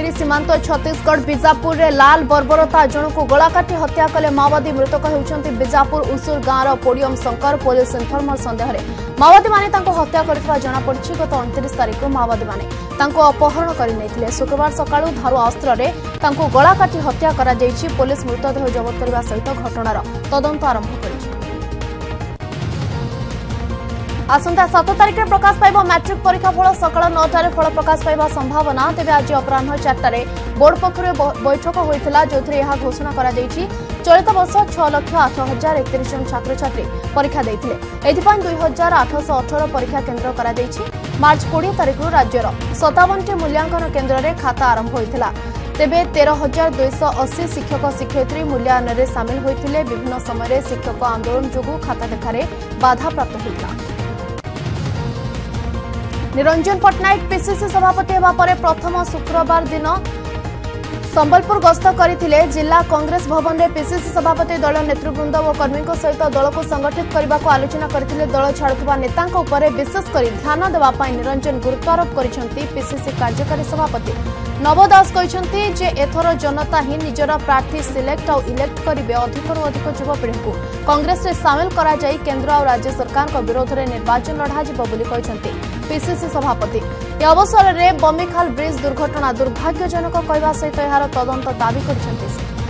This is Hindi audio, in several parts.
मालकानगिरी सीमांत छत्तीसगढ़ बीजापुर रे लाल बर्बरता जन को गला काटी हत्या कले माओवादी मृतक होउछंती बीजापुर उसूर गाँव पोडियम शंकर पुलिस इनफॉर्मर संदेह माओवादी माने हत्या करथिबा जना पड़छि। गत 29 तारिख माओवादी माने अपहरण कर शुक्रवार सकाळु धारु अस्त्र रे गला काटी हत्या करा जायछि। पुलिस मृतदेह जबत करने सहित घटनार तदंत आरंभ करिछि। आसंता 7 तारिख में प्रकाश पाइब मैट्रिक परीक्षा फल सकाळ 9 फल प्रकाश पाइबा संभावना। तेज आज अपराह 4 बोर्ड पक्षर बैठक होता जो घोषणा करा जायछि। चलित वर्ष 6,08,031 जन छात्र छात्री परीक्षा देते 2,818 परीक्षा केन्द्र करा जायछि। मार्च 20 तारिख राज्यर 57टी मूल्यांकन केन्द्र में खाता आरंभ होता। तेबे 13,280 शिक्षक शिक्षयित्री मूल्यांकन में सामिल होते। विभिन्न समय शिक्षक आंदोलन जोगु खाता लेखारे बाधा प्राप्त होता। निरंजन पट्टनायक पीसीसी सभापति होगा पर प्रथम शुक्रवार दिन संबलपुर गस्त करथिले। जिला कांग्रेस भवन में पीसीसी सभापति दल नेतृवृंद और कर्मी सहित दल को संगठित करने को आलोचना करथिले। दल छाड़ुवा नेता विशेषकर ध्यान देवाई निरंजन गुरुत्वारोप करिसेंती। पीसीसी कार्यकारी सभापति नव दास कहते जे एथर जनता ही निजर प्रार्थी सिलेक्ट और इलेक्ट करेंगे। अधिकरू अधिक युवपीढ़ी को कांग्रेस में सामिल करा जाई केंद्र और राज्य सरकार विरोध में निर्वाचन लड़ाजिबो बोली कहते पीसीसी सभापति। यह अवसर में बमिखाल ब्रिज दुर्घटना दुर्भाग्यजनक कहवा सहित यार तदंत दाबी करछंती।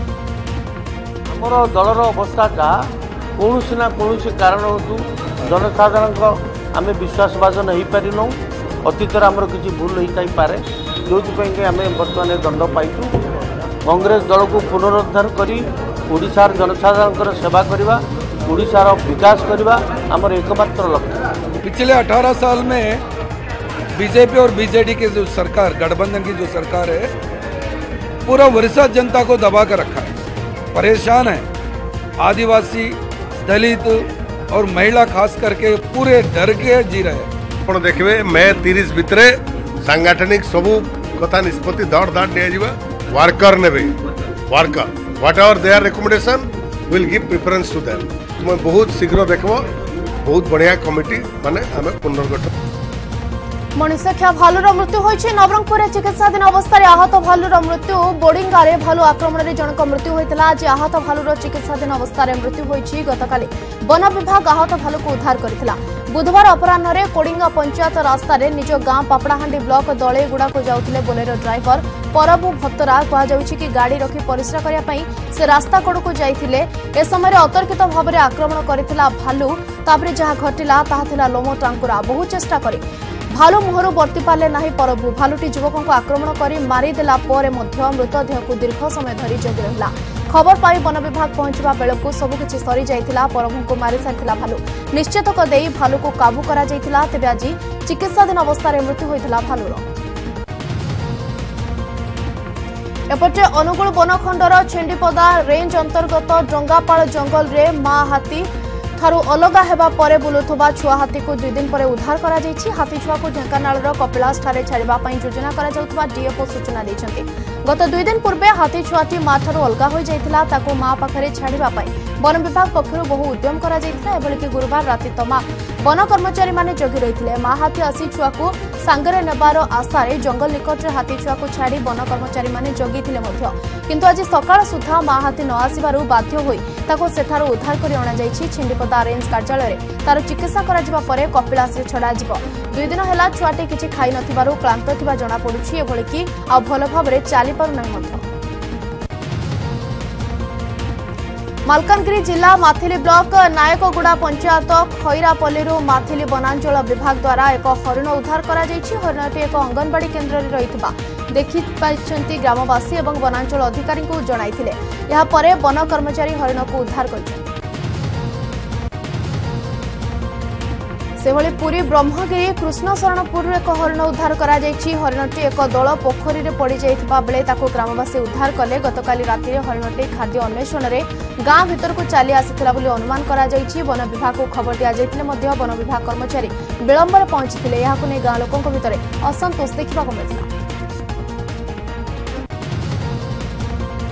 हमर दलर अवस्था जहाँ कौन ना कौन कारण हेतु जनसाधारण आम विश्वासभाजन नहीं पारिनु। अतीत आमर किसी भूल होता पारे जो आम बर्तमान दंड पाइचु। कांग्रेस दल को पुनरुद्धार करी ओडिशार जनसाधारण सेवा करवा ओडिशार विकास करवा आमर एकमात्र लक्ष्य। पिछले 18 साल में बीजेपी और बीजेडी के जो सरकार गठबंधन की जो सरकार है पूरा ओडिशा जनता को दबा कर रखा है, परेशान है। आदिवासी दलित और महिला खास करके पूरे डर के जी रहे हैं। देखिए मैं 30 भितरे सांगठनिक सबू कथा निष्पत्ति दड़ दाड़ दिया वर्कर ने worker whatever their recommendation will give preference to them. तुम बहुत शीघ्र देखो बहुत बढ़िया कमिटी माने आम पुनर्गठन। मणिषख्या भालुर मृत्यु होइछि। नवरंगपुर में चिकित्साधीन अवस्था आहत भालुर मृत्यु। बोर्डिंगारे भालु आक्रमण में जनक मृत्यु होता। आज आहत भालुर चिकित्साधीन अवस्था मृत्यु होइछि। गतकाली वन विभाग आहत भालू को उद्धार करथिला। बुधवार अपराह्न कोडिंगा पंचायत रास्ता रे निज गाँ पापड़ाहांडी ब्लॉक दलेगुड़ा को जाउथिले बोलेरो ड्राइवर परबु भत्तरा कहुछि कि गाड़ी रखी परिश्रा करिया पई से रास्ता कड़ को जाइथिले। ए समय अतर्कित भाव में आक्रमण करथिला भालू। तापरे जहाँ घटिला ताहा थिला लोम टांकुरा। बहु चेष्टा करे भालू मुहरु बर्ती पारे ना परबु। भालुटी युवकों को आक्रमण कर मारिदेला पर मृतदेह को दीर्घ समय धरी जगी रहिला। खबर पाई वन विभाग पहुंचवा बेलू सबकिछि सरी जाइथिला। परभु को मारि सारिथिला भालू। निश्चितक देई भालू को काबू करा जाइथिला। तेबे आज चिकित्साधीन अवस्था मृत्यु होइथिला भालूर। एपटे अनुगुल बनखंडर छेंडीपदा रेंज अंतर्गत डंगापाल जंगल रे मां हाथी ठारू अलगा हेबा परे बुलुथुबा छुआ हाथी को 2 दिन परे उद्धार करा जायछि। हाथी छुआ को ढेंकानाळर कपिलास ठारे छाड़िबा पई योजना करा जाउथबा डीएफओ सूचना दैछन्ति। गत 2 दिन पूर्वे हाथी छुआटी मां ठारू अलगा होई जाइथिला। ताको मां पाखरे छाड़िबा पई वन विभाग पक्षरु बहु उद्यम करा जाइथिला। एबेले कि गुरुवार राति तमा वन कर्मचारी माने जगी रहिथिले। मां हाथी आसी छुआ को सांगरे नेबार आशारे जंगल निकट रे हाथी छुआ को छाड़ी वन कर्मचारी माने जगिथिले मध्य किंतु आज सकाळ सुधा मां हाथी न आसीबारु बाध्य होई ताको सेठारु उद्धार करि अणा जाइछि। छिंडीपदा रेंज कार्यालय तार चिकित्सा करा जिबा परे कपिलास रे छडा जिवो। 2 दिन हेला छुआटे किछि खाइ नथिबारु क्लांत थिबा जणा पडुछि। एभଳି कि आ भल भाबरे चाली पारु नै मध्य। मालकानगिरी जिला माथिली ब्लॉक नायकगुड़ा पंचायत खैरापल्ली माथिली वनांचल विभाग द्वारा एक हरिण उद्धार करा जायछि। हरिणटी एक अंगनवाड़ी केन्द्र रे रहितबा देखि पाइछन्ति ग्रामवासी एवं वनांचल अधिकारी को जणाइथिले। या परे वन कर्मचारी हरिण को उद्धार करछन्ति। सेभଳି पुरी ब्रह्मगिरी कृष्णशरणपुर एक हरिण उद्धार करा जायछि। हरिणटी एक दल पोखरी रे पड़ी जाइथिबा बेले ताको ग्रामवासी उद्धार कले। गतकाली राति हरिणटी खाद्य अन्वेषण रे गाँ भीतर को चली आसीथिला बोली अनुमान करा जायछि। वन विभाग को खबर दिया जाइथिले मध्य वन विभाग कर्मचारी विलंब रे पहुंचीथिले। याकु नै गाँ लोकंक भितरे असंतोष देखिबा को मिलिला।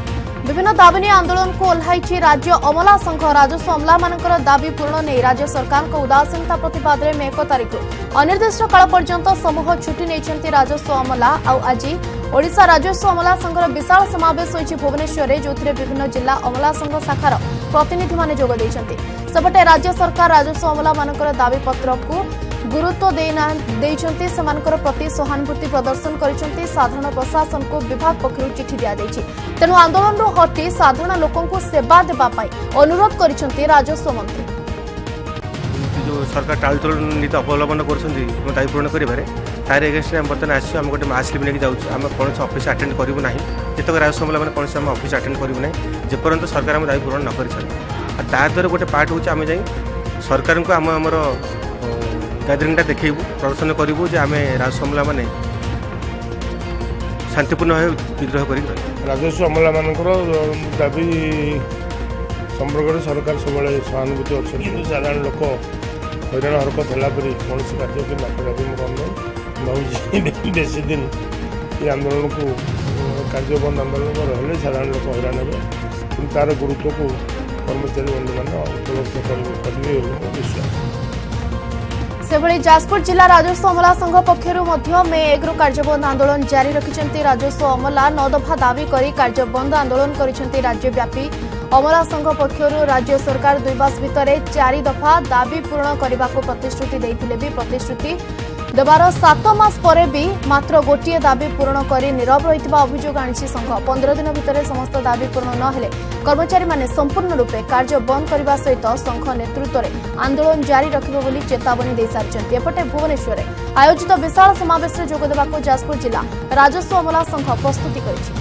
विभिन्न दाबी नहीं आंदोलन को ओह्लाई राज्य अमला संघ राजस्व अमला मानकर दाबी पूर्ण नहीं राज्य सरकार को उदासीनता प्रतिवाद में 1 तारिख अनिर्दिष्ट काल पर्यंत समूह छुट्टी नहीं राजस्व अमला आज ओडिशा राजस्व अमला संघर विशाल समावेश होइछि भुवनेश्वर जो विभिन्न जिला अमला संघ शाखार प्रतिनिधि माने जोग दैछन्ति सेपटे राज्य सरकार राजस्व अमला मानकर दाबी पत्र को गुरुत्व देइछन्ति सेमानकर प्रति सहानुभूति प्रदर्शन करिछन्ति साधारण प्रशासन को विभाग पक्षरु चिठी दिया दैछि तेनु आंदोलन हटी साधारण लोकों को सेवा देबा पाई अनुरोध करिछन्ति राजस्व मंत्री जो सरकार टालतोल नीति अवलंबन करछन्ति दायी पूर्ण करिबारे तार एगेंस्ट हम बर्तन आसी हम गोटे मास लिप लेके जाउछु हम कोन ऑफिस अटेंड करिवु नाही जेतक राजस्व अमला माने कोन हम ऑफिस अटेंड करिवु नाही जेपर्यंत सरकार हम दायी पूर्ण न करिछन तार द्वारा गोटे पार्ट होछि हम जाई सरकार को हम हमर गैदरिंगटा देखू प्रदर्शन करूँ जे आम राजस्व अमला मैंने शांतिपूर्ण विद्रोह कर राजस्व अमला मान दाबी संपर्क सरकार सब सहानुभूति अच्छे साधारण लोक हईराण हरकत है कौन कार्य की नाकि भाई बेस दिन ये आंदोलन को कार्य बंद आंदोलन रही साधारण लोक हईराण हे तार गुरुत्व को कर्मचारी बंधु मैंने उपलब्ध करेंगे विश्वास सेभଳି जाजपुर जिला राजस्व अमला संघ पक्षरु मे 1 कार्यबंद आंदोलन जारी रखिछन्ति राजस्व अमला 9 दफा दाबी करी कार्यबंद आंदोलन करिछन्ति राज्यव्यापी अमला संघ पक्षरु राज्य सरकार 2 मास भितरे 4 दफा दाबी पूर्ण करने को प्रतिश्रुति देइथिले भी प्रतिश्रुति देवार 7 मास परे भी मात्र गोटे दाबी पूर्ण करी नीरव रहितबा अभियोग आनिछि संघ 15 दिन भितरे समस्त दाबी पूर्ण न हेले कर्मचारी माने संपूर्ण रूपे कार्य बंद करने सहित संघ नेतृत्व में आंदोलन जारी रखिबो बोली चेतावनी दे सारिछन्ति एपटे भुवनेश्वर आयोजित विशाल समावेश रे जोग देबाको जाजपुर जिला राजस्व अमला संघ प्रस्तुति करिछि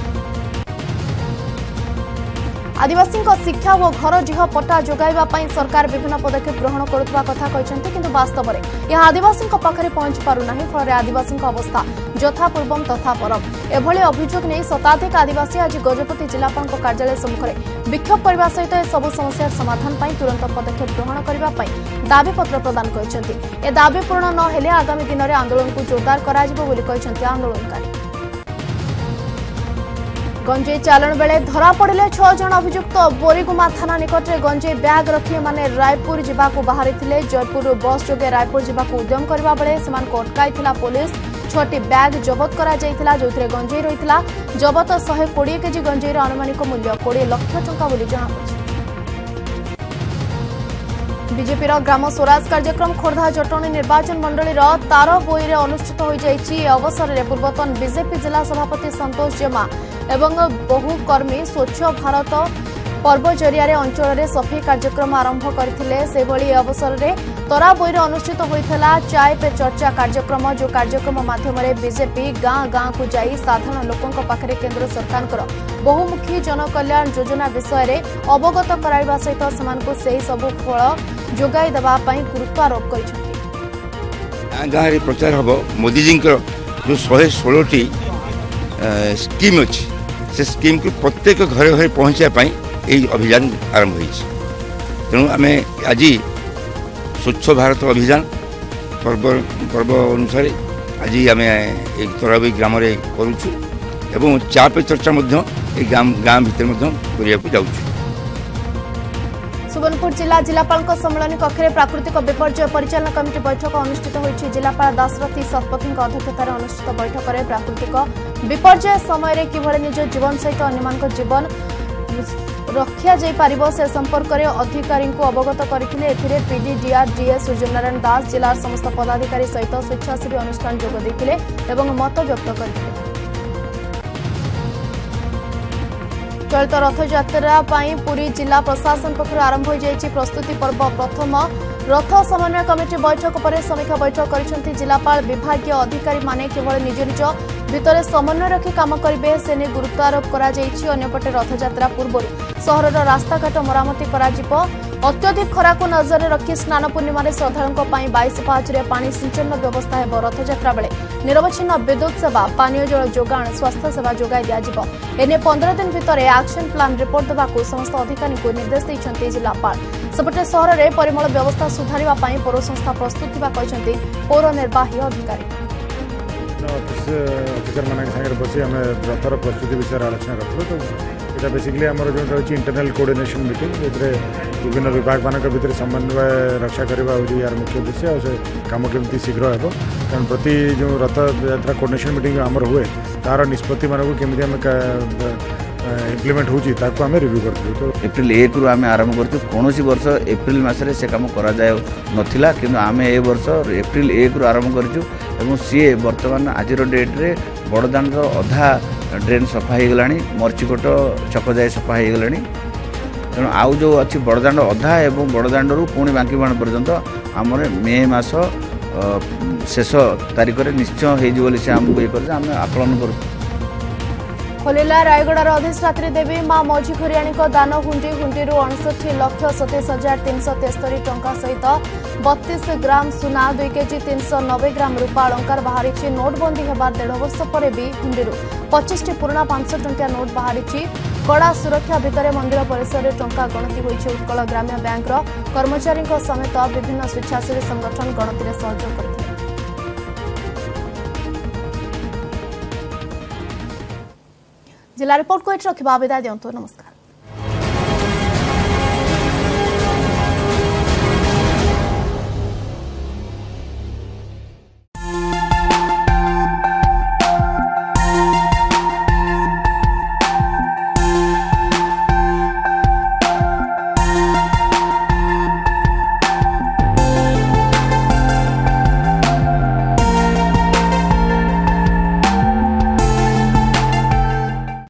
आदिवासी शिक्षा और घर जीह पट्टा जोगाइबा पई सरकार विभिन्न पदक्षेप ग्रहण करुवा कथा कहते किंतु वास्तव में यह आदिवासी पाखे पहुंची पारना फल आदिवासी अवस्था यथा पूर्वम तथा परम एभली अभियोग नहीं शताधिक आदिवासी आज गजपति जिलापाल कार्यालय सम्मुखें विक्षोभ करने सहित सबु समस्या समाधान पर तुरंत पदक्षेप ग्रहण करने दाबीपत्र प्रदान कर दाबी पूर्ण न हेले आगामी दिन में आंदोलन को जोरदार कर आंदोलनकारी गंजेई चालाण बेले धरा पड़े 6 जन अभियुक्त बोरीगुमा थाना निकट में गंजेई बैग रखी माने रायपुर जावाक बाहरी जयपुर बस जोगे रायपुर जावाक उद्यम करबा बेले सेमानक अटकाइथिला पुलिस 6टी बैग जबत करा जायथिला जोथिरे गंजेई रहिथिला जबत 120 केजी गंजेईर अनुमानिक मूल्य 20 लाख टंका बोली जणापड़िछि बीजेपीर ग्राम स्वराज कार्यक्रम खोर्धा जटणी निर्वाचन मंडली तार बोईरे अनुष्ठित हो जाइछि अवसर में पूर्वतन बीजेपी जिला सभापति संतोष जेमा एवं बहु कर्मी स्वच्छ भारत पर्व जरिया अंचल में सफाई कार्यक्रम आरंभ करते अवसर में तरा बोईरे अनुष्ठित होता चाय पे चर्चा कार्यक्रम जो कार्यक्रम माध्यम बीजेपी गाँ गाँ को जाई साधारण लोकों पाखे केंद्र सरकार बहुमुखी जनकल्याण योजना विषय में अवगत कराइबा सहित सेमानकु सेही सबु फल जोगाई देबा पई गुरुत्वारोप करिसेंति गाँव में प्रचार हम मोदी जी जो 116टी स्कीम अच्छी से स्कीम को प्रत्येक घरे घरे पहुँचापी यही अभियान आरंभ हो तेणु आम आज स्वच्छ भारत अभियान पर्व अनुसार आज आम तराबी ग्राम करुचु एवं चा पे चर्चा गाँ भीतर करने सुवर्णपुर जिला जिलापाल सम्मेलन कक्ष में प्राकृतिक विपर्यय परिचालन कमिटी बैठक अनुष्ठित होती जिलापाल दासरथी शतपथी अध्यक्षतार अनुष्ठित बैठक में प्राकृतिक विपर्यय समय किभली निज जीवन सहित अन्य जीवन रक्षा जाइपारिबो से संपर्क में अधिकारी अवगत करथिले पीडीडीआर डीएस सूर्यनारायण दास जिलार समस्त पदाधिकारी सहित स्वेच्छासेवी अनुष्ठान जोग देथिले एवं मत व्यक्त करथिले चलित रथयात्रा पुरी जिला प्रशासन पक्षर आरंभ हो जाइछि प्रस्तुति पर्व प्रथम रथ समन्वय कमिटी बैठक पर समीक्षा बैठक करिसेंति जिलापाल विभागीय अधिकारी माने केवल निज निज भितर समन्वय रखी काम करेंगे से नहीं गुरुत्वारोप करपटे रथयात्रा पूर्व सहर रास्ताघाट मरामती कर अत्यधिक खरा को नजर रखी स्नान पूर्णिमा श्रद्धालुओं 22 पाहाच पानी सिंचन व्यवस्था है रथयात्रा बेले निरवच्छिन्न विद्युत सेवा पानीय जल जोगाण स्वास्थ्य सेवा जोगाई दिज्व एने 15 दिन भितर एक्शन प्लान रिपोर्ट देवाक समस्त अधिकारी को निर्देश देते जिलापाल सेपटे सहर में परिमल व्यवस्था सुधारने पौर संस्था प्रस्तुत पौर निर्वाही अधिकारी ऑफिसर मान बस आम रथर प्रस्तुति विषय आलोचना करूँ तो এটা বেসিক্যালি আমার जो रही इंटरनल कोऑर्डिनेशन मीटिंग जो विभिन्न विभाग मान भर समन्वय रक्षा करवा हूँ यार मुख्य उद्देश्य और से कम केमती शीघ्र हे कारण प्रति जो रथ यात्रा कोऑर्डिनेशन मीटिंग आमर हुए तार निष्पत्ति मानक केमी आम इम्प्लीमेंट होची ताको आमे रिव्यू करथि तो एप्रिल 1 रु आमे आरंभ करछु कोनोसी वर्ष एप्रिल मासरे से काम करा जाय नथिला किंतु आमे ए वर्ष एप्रिल 1 रु आरंभ करछु एवं सी वर्तमान आज डेट रे बड़दान अधा ड्रेन सफा हो गलानी मर्चिकोट छक जाए सफा हो गलानी तेणु आउ जो अच्छी बड़दाण्ड अधा एवं बड़दाण्ड रु पुणी बांकीबाण पर्यंत आमर मे मास शेष तारिख में निश्चय हो आमको ये कर आकलन कर खोलिला रायगड़ार अधिष्ठात्री देवी मां मझी खुरियाणी दान हुंडी हुंडी 59,27,373 टंका सहित 32 ग्राम सुना 2 केजी 390 ग्राम रूपा अलंकार बाहरी नोटबंदी हेबार 1.5 वर्ष पर भी हुंडी 25 पुराना 500 टंकिया नोट बाहरी कड़ा सुरक्षा भितर मंदिर परिसर में टंका गणति होइछि उत्कल ग्राम्य बैंक कर्मचारी समेत विभिन्न स्वेच्छासेवी संगठन गणति सहयोग करथिले। जिला रिपोर्ट को रखा विदाय दिंतु नमस्कार।